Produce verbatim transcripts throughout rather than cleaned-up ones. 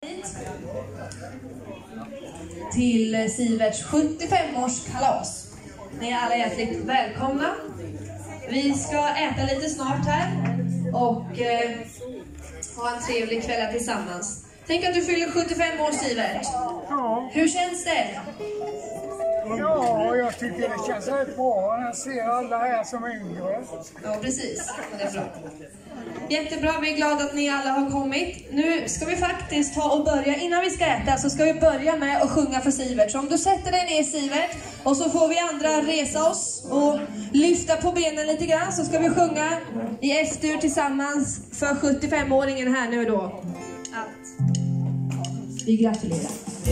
Till Siverts sjuttiofem-årskalas. Ni är alla hjärtligt välkomna. Vi ska äta lite snart här och eh, ha en trevlig kväll tillsammans. Tänk att du fyller sjuttiofem år, Sivert. Ja. Hur känns det? Ja, jag tycker det känns rätt bra när jag ser alla här som yngre. Ja, precis. Det är bra. Jättebra, vi är glada att ni alla har kommit. Nu ska vi faktiskt ta och börja, innan vi ska äta så ska vi börja med att sjunga för Sivert. Så om du sätter dig ner, Sivert, och så får vi andra resa oss och lyfta på benen lite grann, så ska vi sjunga i efterur tillsammans för sjuttiofem-åringen här nu då. Att vi gratulerar.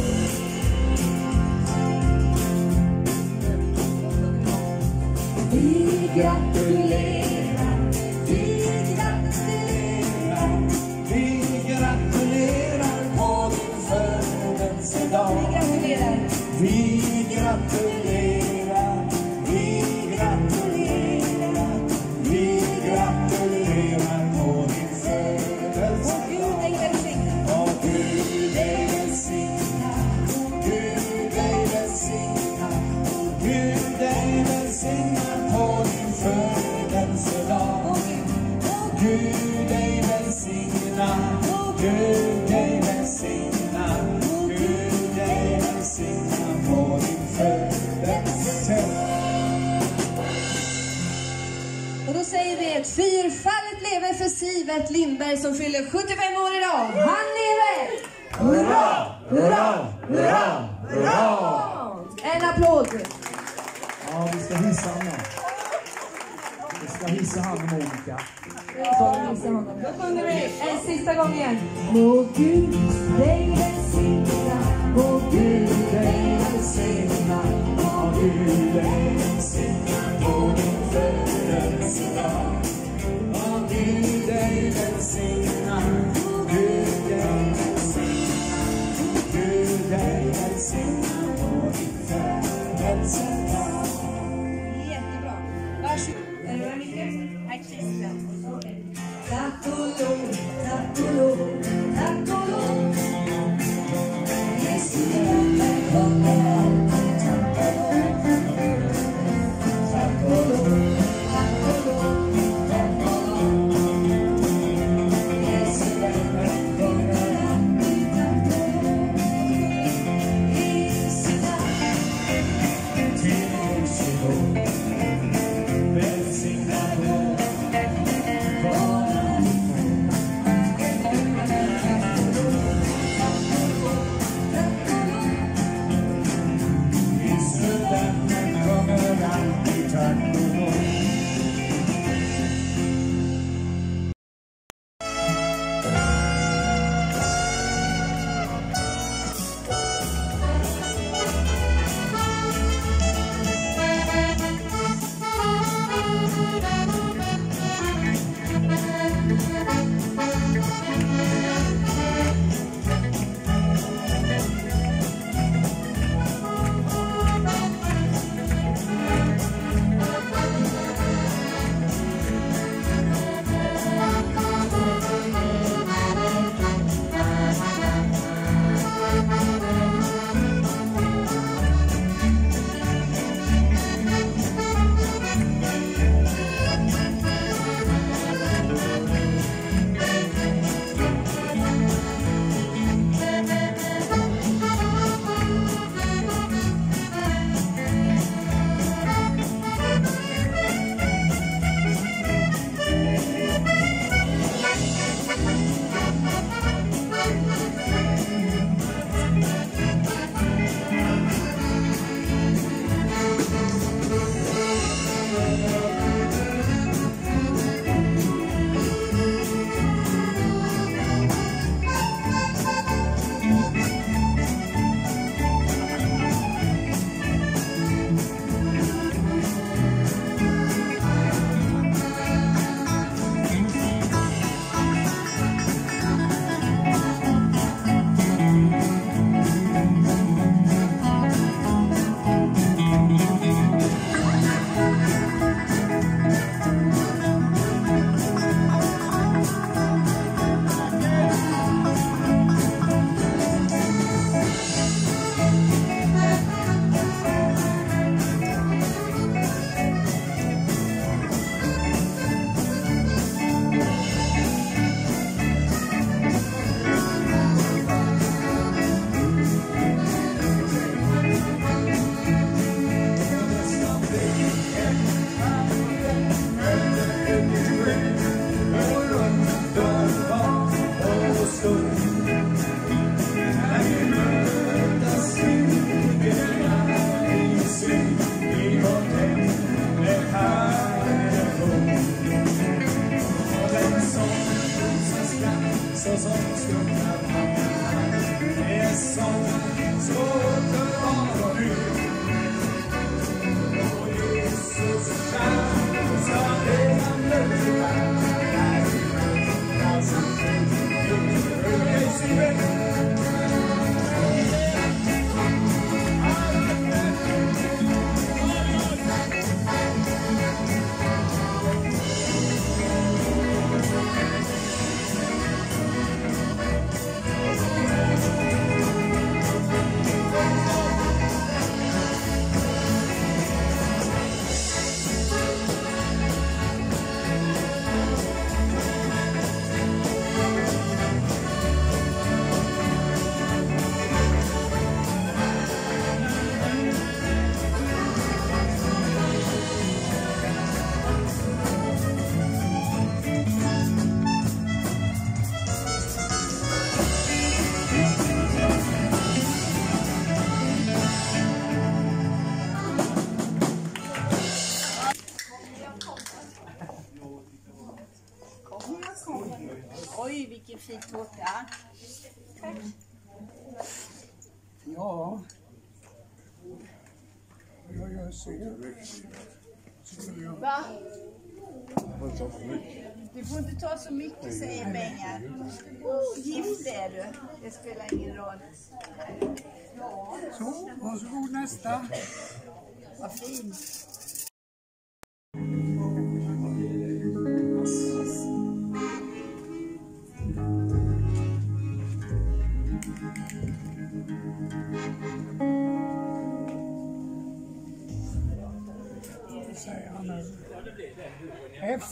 Vi gratulerar, vi gratulerar, vi gratulerar på din födelsedag. Vi gratulerar, vi gratulerar, vi gratulerar, vi gratulerar på din födelsedag. Och Gud dig välsigna, Gud dig välsigna, Gud dig välsigna på din födelsedag. Gud dig välsigna, Gud dig välsigna, Gud dig välsigna på din födelsedag. Och då säger vi ett fyrfallet lever för Sivert Lindberg som fyller sjuttiofem år idag. Han lever! Hurra, hurra, hurra, hurra! En applåd! Ja, vi ska hissa honom. Vi ska hissa honom, Monica. Då sjunger vi en sista gång igen. Må Gud dig välsigna, må Gud dig välsigna, må Gud dig välsigna på din födelsedag. Må Gud dig välsigna, Gud dig välsigna, Gud dig välsigna på din födelsedag. Jättebra. Varsågod. Är du med? Tack och lov, tack och lov, tack och lov. Jesus, jag kommer här. Va? Du får inte ta så mycket, säger Benga. Gift är du. Det spelar ingen roll. Så, varsågod nästa. Vad fint. Säger han nu. F.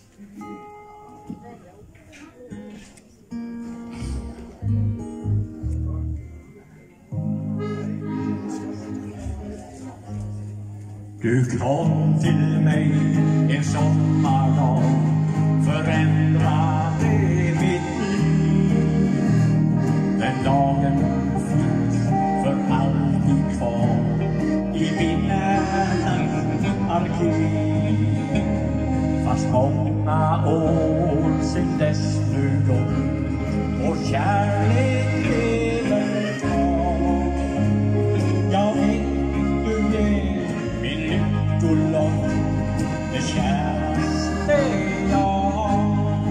Du kom till mig en sommardag, förändrade mitt liv. Den dagen finns för alltid kvar i minnens arkiv. Fast många år sedan dess nu gått och kärlek lever kvar. Jag vet du det, min lyckolott, det käraste jag har.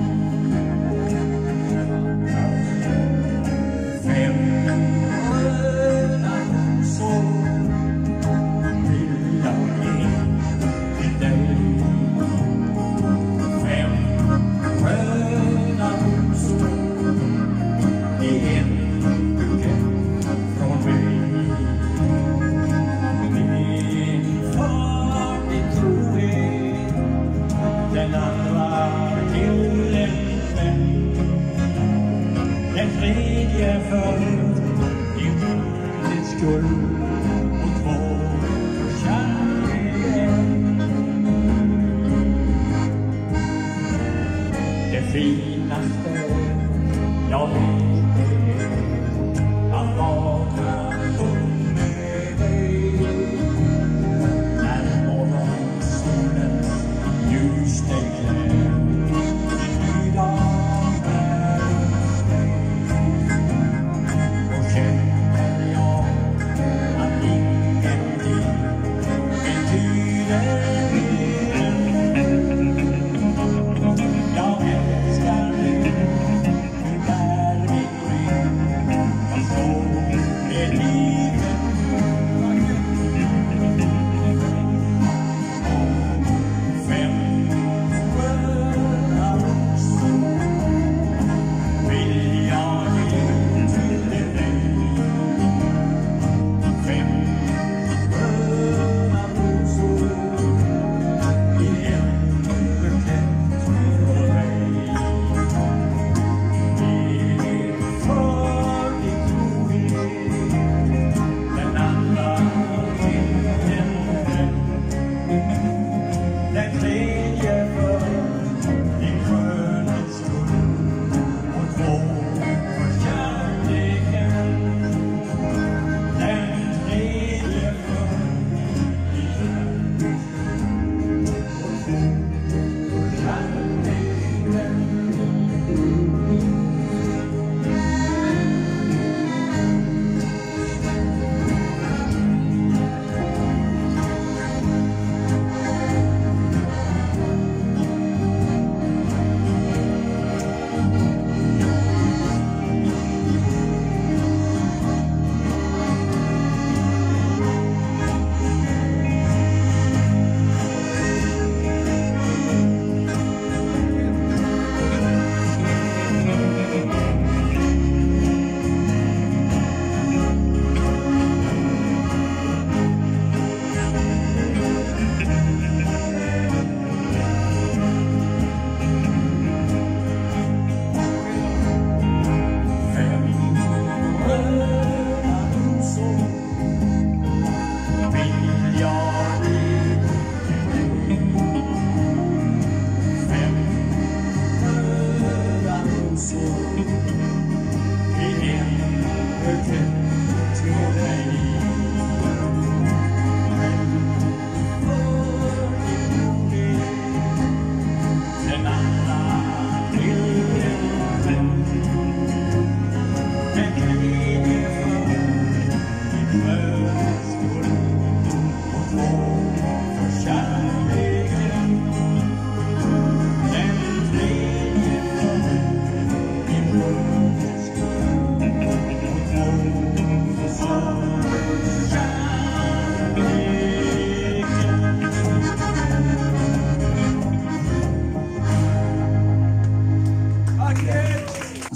Fem röda rosor vill jag ge till dig. Fem röda rosor i en bukett från mig. Min far, din trohet, den andra till en vän. Den tredje för din gudets skull och två för kärleken. Det finaste jag vet är att vakna upp med dig. När morgonsolens ljus dig klär i dag är dig. Då känner jag att ingenting betyder mer. Jag älskar dig, du bär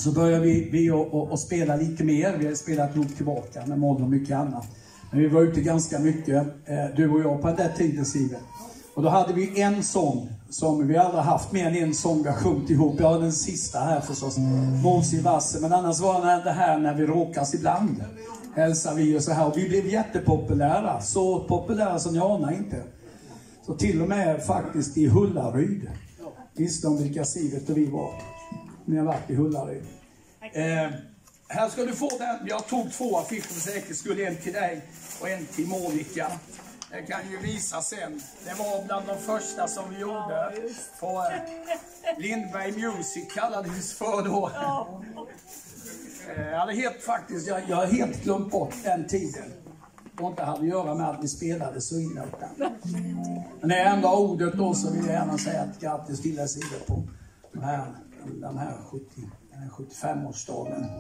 Så började vi, vi och, och, och spela lite mer. Vi har spelat långt tillbaka med Moll och mycket annat. Men vi var ute ganska mycket, eh, du och jag, på den där tiden, Sive. Och då hade vi en sång som vi aldrig haft, mer än en sång vi har sjungit ihop. Jag har den sista här förstås, Måns i vassen. Men annars var det här När vi råkas ibland. Hälsar vi och så här. Och vi blev jättepopulära. Så populära som jag anar inte. Så till och med faktiskt i Hullaryd. Visste om vilka Sivet och vi var. Ni har varit i Hullaryd. Eh, här ska du få den. Jag tog två affischer för säkerhets skull. En till dig och en till Monica. Jag kan ju visa sen. Det var bland de första som vi gjorde på eh, Lindberg Music kallades för då. Jag hade helt faktiskt, jag, jag har helt glömt bort den tiden. Och inte hade att göra med att vi spelade så illa. Men det är ändå ordet då, så vill jag gärna säga att grattis till er sidor på den här, den här sjuttiofem-årsdagen.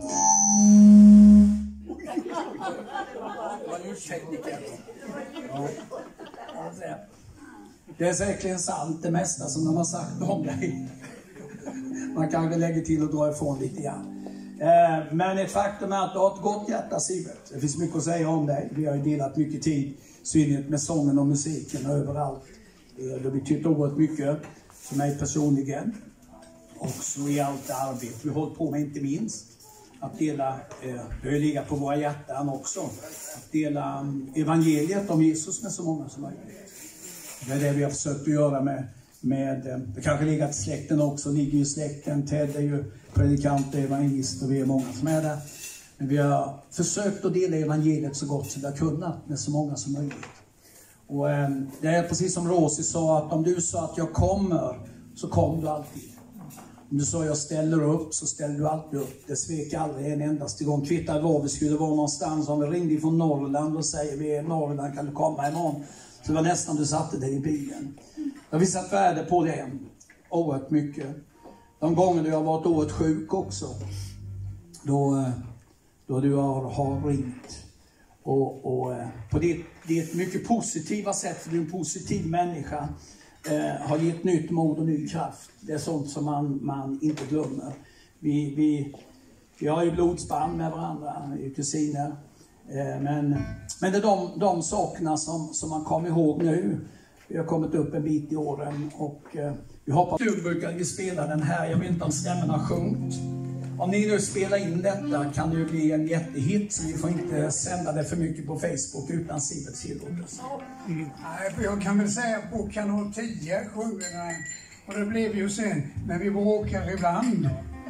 Det var ljustekniker. Ja. Det är säkerligen sant det mesta som de har sagt om dig. Man kanske lägger till och drar ifrån lite grann. Men ett faktum är att du har ett gott hjärta, Sivert. Det finns mycket att säga om dig. Vi har ju delat mycket tid, synligt med sången och musiken överallt. Det har betytt oerhört mycket för mig personligen. Också i allt arbete vi håller på med, inte minst. Att dela, eh, det har ju legat på våra hjärtan också. Att dela um, evangeliet om Jesus med så många som möjligt. Det är det vi har försökt att göra med, med eh, det kanske ligger till släkten också, ligger ju släkten. Ted är ju predikant och evangelist och vi är många som är där. Men vi har försökt att dela evangeliet så gott som vi har kunnat med så många som möjligt. Och eh, det är precis som Rosie sa, att om du sa att jag kommer, så kom du alltid. Om du sa jag ställer upp, så ställer du alltid upp. Det svek aldrig en endaste gång. Kvittar var vi skulle vara någonstans. Om vi ringde från Norrland och säger vi är i Norrland, kan du komma imorgon? Så det var nästan du satte dig i bilen. Jag har visat värde på det oerhört mycket. De gånger du har varit oerhört sjuk också, då, då du har, har ringt. Och, och på det, det är ett mycket positiva sätt, för du är en positiv människa. Eh, har gett nytt mod och ny kraft. Det är sånt som man, man inte glömmer. Vi, vi, vi har ju blodsband med varandra, vi är kusiner. Eh, men, men det är de, de sakerna som, som man kommer ihåg nu. Vi har kommit upp en bit i åren och eh, vi hoppas. Nu brukar vi spela den här, jag vet inte om stämmen har sjunkit. Om ni nu spelar in detta kan det ju bli en jättehit, så vi får inte sända det för mycket på Facebook utan Siverts tillåtelse. Mm. Jag kan väl säga på kanal tio sjunger den. Och det blev ju sen när vi bråkar ibland.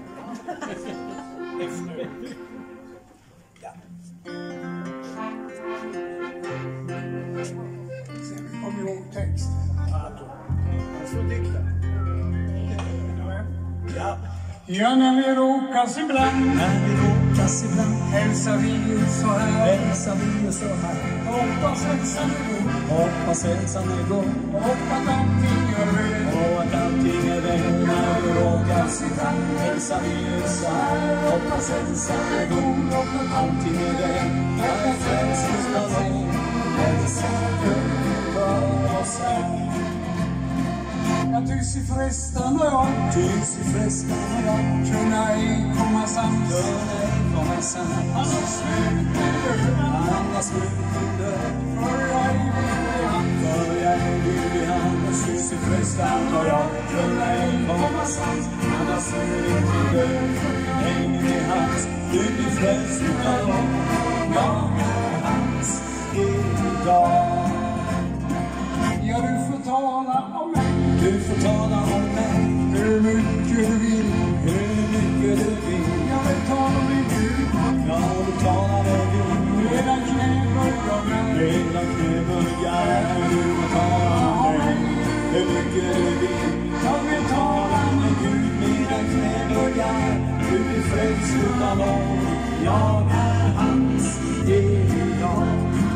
Ja. Sen kom vi ihåg texten. Jag får dikta. Ja. Ja, när vi råkas ibland, När vi råkas ibland, hälsar vi så här. hälsar vi så här. Hoppas hälsan är god, Hoppas hälsan är god. och att allting är väl. Och att allting är väl. När vi råkas ibland, hälsar vi så här. Hoppas hälsan är god. Och att allting är väl. När vi frälst utan nåd, hälsar Gud för oss här. Jag tycks i frestan och jag, Tycks i frestan och jag, kunna ej komma sams. kunna ej komma sams. Annars slut är död, Annars slut är död. för jag ej vill i hand. För jag är vill i hand. Tycks i frestan och jag, kunna ej komma sams. Annars slut är död. Häng i hans, du blir frälst utan nåd. Jag är hans idag. Ja, du får tala om mig, Du får tala om mig, hur mycket du vill. hur mycket du vill. Jag vill tala med Gud, Ja, du talar med Gud. redan knäböjar. Redan knäböjar, du får tala med mig, hur mycket du vill. Jag vill tala Med Gud, mina knäböjar, du blir frälst utan nåd. Jag är hans idag.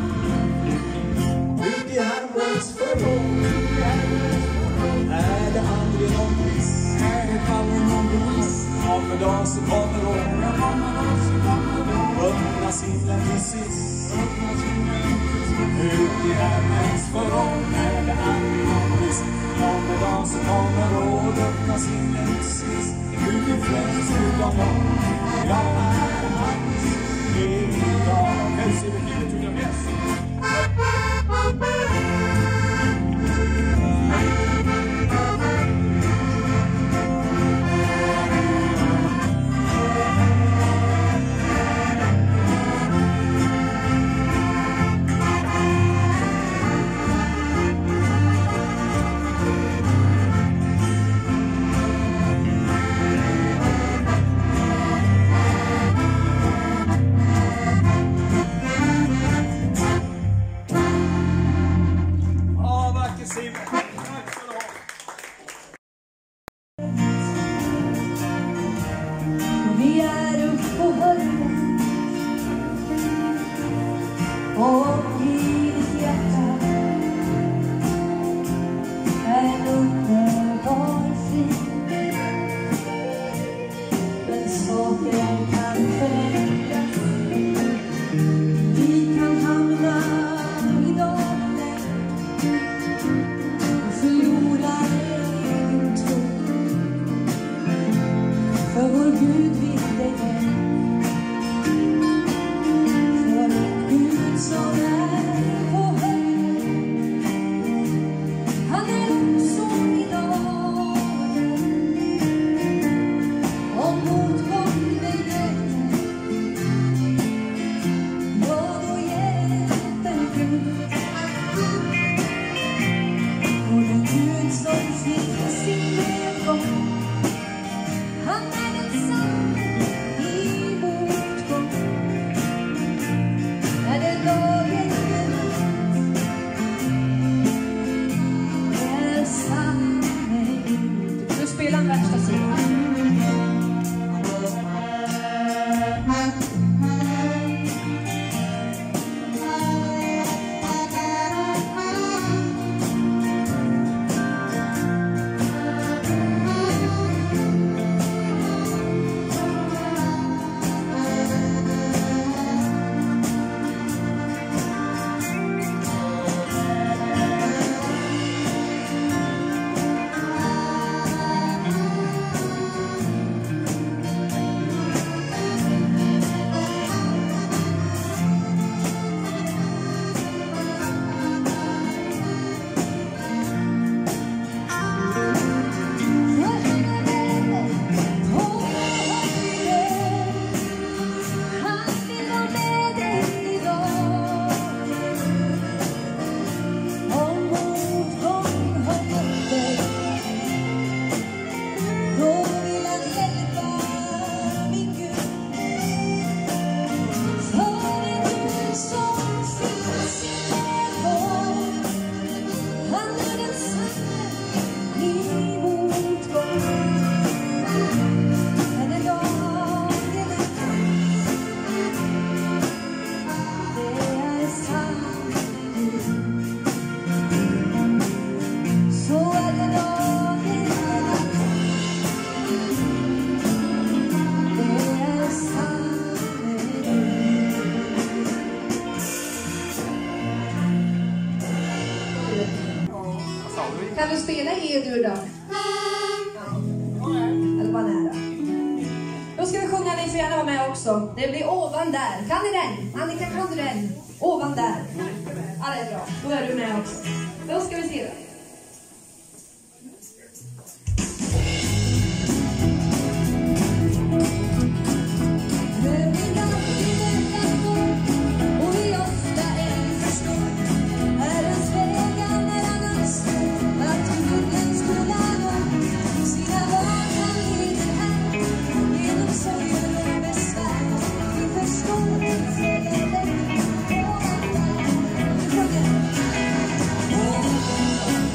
Ut i Herrens förråd är det aldrig någon brist. är det aldrig någon bevis. Ja, för dag så kommer år. Öppnas himlen till sist. Ut i Herrens förråd är det aldrig någon brist. Ja, för dag så kommer år. Öppnas himlen till sist. Du blir frälst utan nåd. jag är allt idag. Okej, Sivert, give it to them, yes. Vi är upp på höjden och i ditt hjärta är en underbar frid. Men saker kan förändras. Vi kan hamna i dalen och förlora egen tro. För vår Gud vill dig väl. För en Gud som är på höjden. Han är också i dalen. Om motgång dig möter, ja då hjälper Gud. Och den Gud som finns i medgång, han är densamme i motgång. När den dagen är ut, är samma ut. Du spelar den värsta sidan. Kan du spela E-dur då? Eller vad nära. Då ska vi sjunga, ni får gärna vara med också. Det blir Ovan där. Kan ni den? Annika, kan du den? Ovan där. Ja, det är bra. Då är du med också. Då ska vi se det. Oh,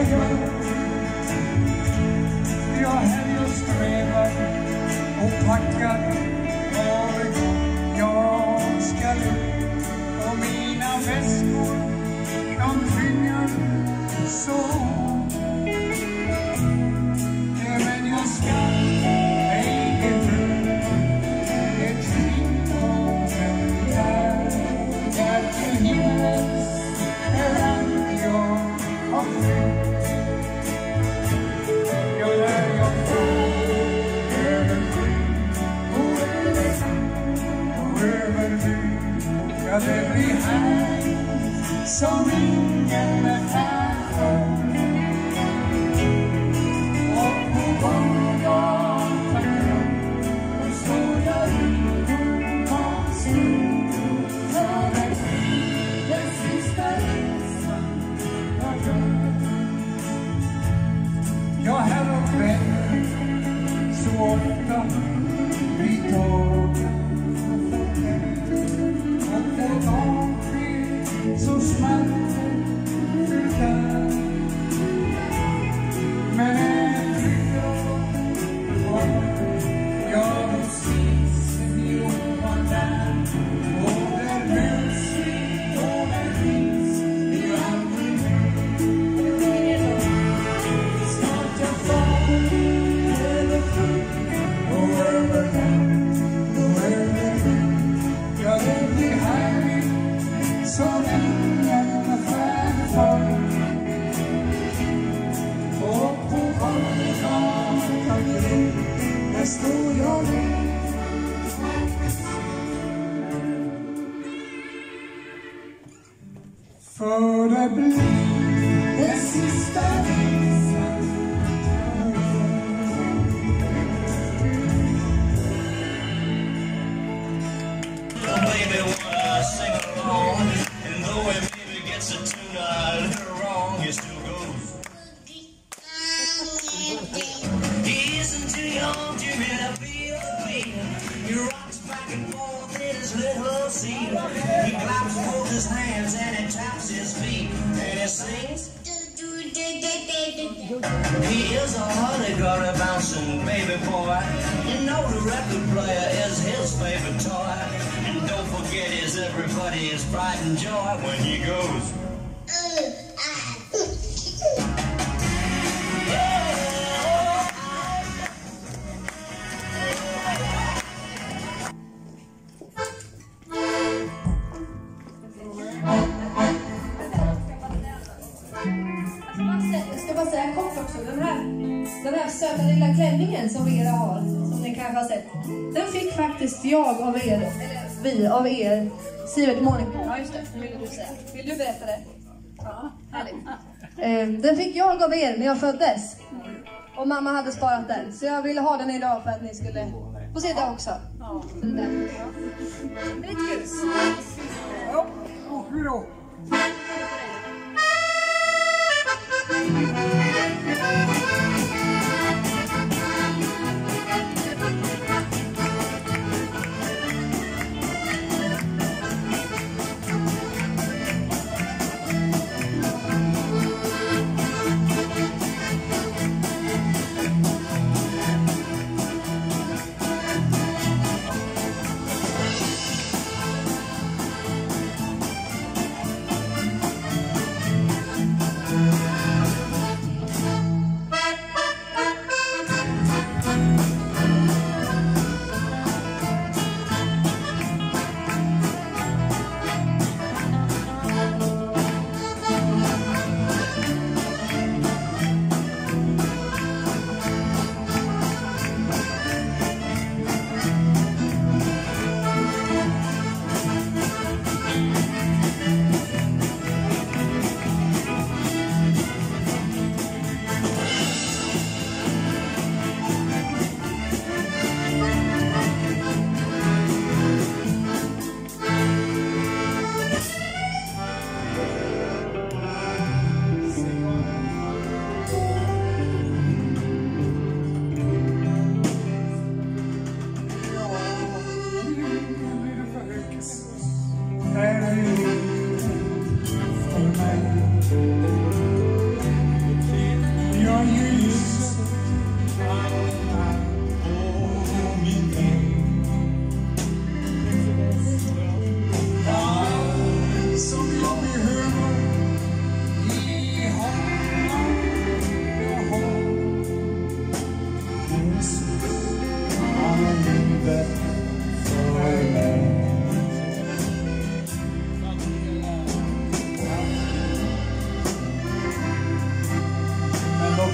gör. Jag helg och strävar och packar var gång jag ska ut. Och mina väskor, de tvingar så. Men jag ska ej ge brud. Ett fint och där, där till himmels är allt jag har fyllt. Jag lär jag får över sky och över och över byn. Ja, det blir här som ingen är för. Och på gånggatan och står jag ut och slut för den sista resan jag gör. Jag här uppe så ofta vid dagen och fått och på dagen så smärtfyllda. Men en tryggare jag vill ses i ovan där och det mänskligt och det finns vi aldrig mer. Snart jag far över sju och över hem och över hem. Ja, det blir härligt som ingen färd för. Och på gånggatan där står jag nu. För det blir den sista resan. Baby, wanna sing along, and though it maybe gets a tune a little wrong, he still goes. He isn't too young to really feel the pain. He rocks back and forth in his little seat. He claps both his hands and he taps his feet, and he sings. He is a honey-gully bouncing baby boy. You know the record player is his favorite toy. And don't forget he's everybody's pride and joy when he goes. Jag ska bara säga kort också, den här, den här söta lilla klänningen som Vera har, som ni kanske har sett, den fick faktiskt jag av er, eller vi av er, Sivert Monica. Ja just det, nu vill du säga. Vill du berätta det? Ja, härligt. Den fick jag av er när jag föddes. Och mamma hade sparat den, så jag ville ha den idag för att ni skulle få se det också. Ja. Det är lite kul. Ja, och hur då?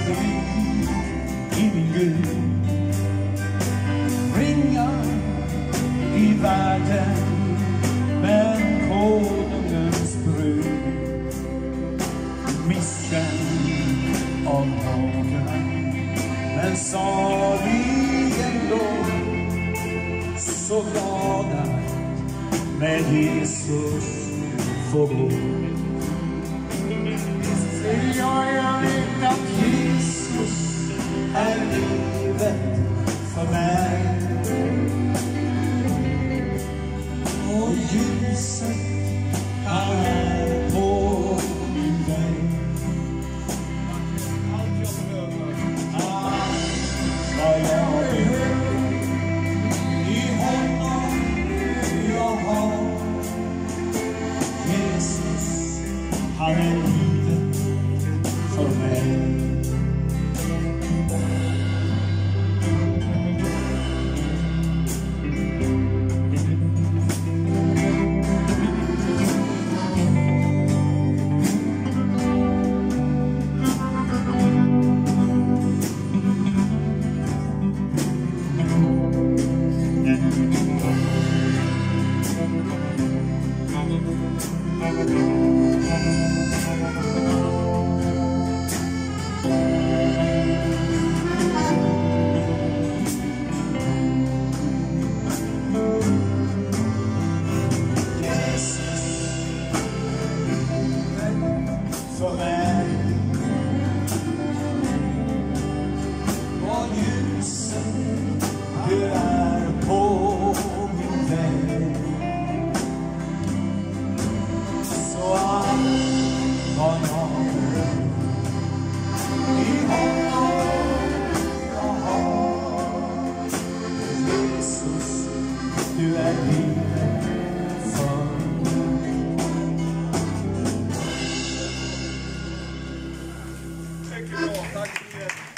aldrig i min Gud ringa i världen, men konungens brud misten av hagen, men salig ändå, så glada med Jesus får gå. Visst jag, jag vet att Jesus är livet för mig, och ljuset han är på min väg. Allt jag behöver, allt vad jag behöver, i honom jag har. Jesus, han är livet för mig. För mig, och ljuset du är på min väg, så allt vad jag behöver, i honom jag har. Jesus, du är livet för mig. Mycket bra, tack så mycket.